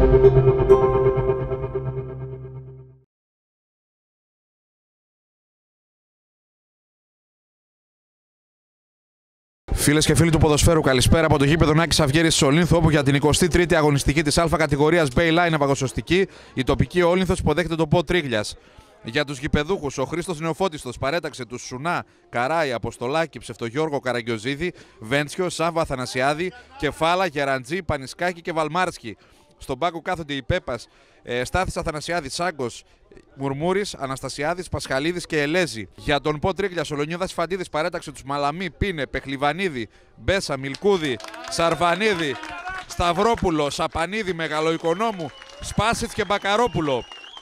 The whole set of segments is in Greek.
Φίλες και φίλοι του ποδοσφαίρου, καλησπέρα από το γήπεδο Νάκης Αυγέρης της Ολύνθου, όπου για την 23η αγωνιστική της Α κατηγορίας Bayline Απαγωσωστική, η τοπική Όλυνθος υποδέχεται τον Πο Τρίγλιας. Για τους γηπεδούχους, ο Χρήστος Νεοφώτιστος παρέταξε τους Σουνά, Καράη, Αποστολάκη, Ψευτογιώργο, Καραγκιοζίδη, Βέντσιο, Σάββα, Αθανασιάδη, Κεφάλα, Γεραντζή, Πανισκάκη και Βαλμάρσκι. Στον πάγκο κάθονται οι Πέπας, Στάθης Αθανασιάδης, Σάγκος, Μουρμούρης, Αναστασιάδης, Πασχαλίδης και Ελέζη. Για τον Πο Τρίγλιας, ο Λονιώδας Φαντίδης παρέταξε τους Μαλαμή, Πίνε, Πεχλιβανίδη, Μπέσα, Μιλκούδη, Σαρβανίδη, Σταυρόπουλο, Σαπανίδη, Μεγαλοοικονόμου, Σπάσιτς και Μπακαρόπουλο.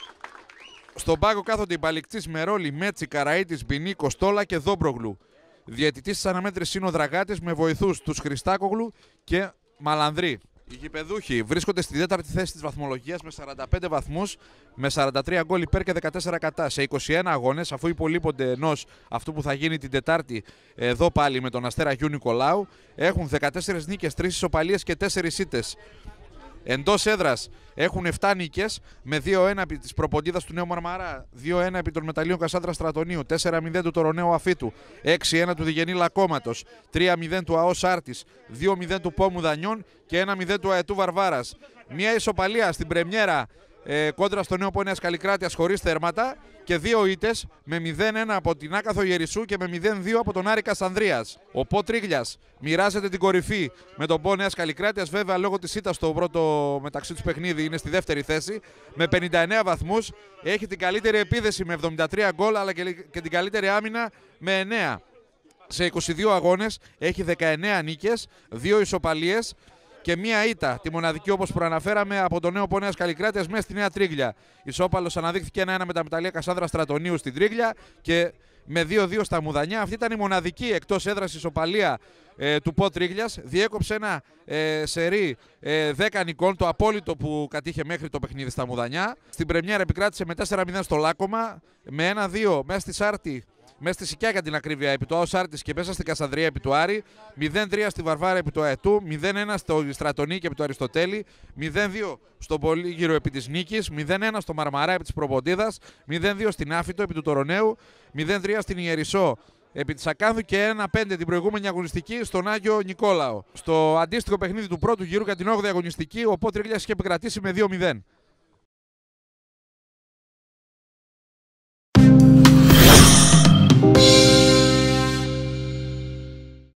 Στον πάγκο κάθονται οι Μπαλικτής, Μερόλη, Μέτσι, Καραΐτης, Μπινή, Κοστόλα και Δόμπρογλου. Διαιτητής της αναμέτρησης είναι ο Δραγάτης με βοηθούς τους Χριστάκογλου και Μαλανδρή. Οι γηπεδούχοι βρίσκονται στη 4η θέση της βαθμολογίας με 45 βαθμούς, με 43 γκολ υπέρ και 14 κατά. Σε 21 αγώνες, αφού υπολείπονται ενός αυτού που θα γίνει την Τετάρτη εδώ πάλι με τον Αστέρα Γιού Νικολάου, έχουν 14 νίκες, 3 ισοπαλίες και 4 ήττες. Εντός έδρας έχουν 7 νίκες, με 2-1 επί της Προποντίδας του Νέου Μαρμαρά, 2-1 επί των Μεταλλίων Κασάνδρα Στρατονίου, 4-0 του Τωροναίου Αφήτου, 6-1 του Διγενή Λακώματος, 3-0 του ΑΟΣ Άρτης, 2-0 του Πόμου Δανιών και 1-0 του Αετού Βαρβάρας. Μια ισοπαλία στην πρεμιέρα κόντρα στο Νέο Πόνεας Καλλικράτειας χωρίς θέρματα και 2 ήττες με 0-1 από την Άκαθο Ιερισσού και με 0-2 από τον Άρη Κασανδρίας. Ο Πο Τρίγλιας μοιράζεται την κορυφή με τον Πόνεας Καλλικράτειας, βέβαια λόγω της ήττας στο πρώτο μεταξύ τους παιχνίδι είναι στη δεύτερη θέση με 59 βαθμούς. Έχει την καλύτερη επίδεση με 73 γκολ αλλά και την καλύτερη άμυνα με 9. Σε 22 αγώνες έχει 19 νίκες, 2 ισοπαλίες και μία ήττα, τη μοναδική όπως προαναφέραμε από το Νέο Πόνεας Καλλικράτειας μέσα στη Νέα Τρίγλια. Ισόπαλος αναδείχθηκε 1-1 με τα Μεταλλεία Κασάνδρα Στρατονίου στην Τρίγλια και με 2-2 στα Μουδανιά. Αυτή ήταν η μοναδική εκτός έδρας ισοπαλία του Πο Τρίγλιας. Διέκοψε ένα σερί 10 νικών, το απόλυτο που κατήχε μέχρι το παιχνίδι στα Μουδανιά. Στην πρεμιέρα επικράτησε με 4-0 στο Λάκωμα, με 1-2 μέσα στη Σάρτη. Μέσα στη Σικιά για την ακρίβεια επί του ΑΟΣ Άρτης και μέσα στην Κασανδρία επί του Άρη, 0-3 στη Βαρβάρα επί του Αετού, 0-1 στο Στρατονίκη επί του Αριστοτέλη, 0-2 στον Πολύγυρο επί της Νίκης, 0-1 στο Μαρμαρά επί της Προποντίδας, 0-2 στην Άφητο επί του Τωροναίου, 0-3 στην Ιερισσό επί της Ακάνθου και 1-5 την προηγούμενη αγωνιστική στον Άγιο Νικόλαο. Στο αντίστοιχο παιχνίδι του πρώτου γύρου για την 8η αγωνιστική, ο Πο Τρίγλιας είχε επικρατήσει με 2-0.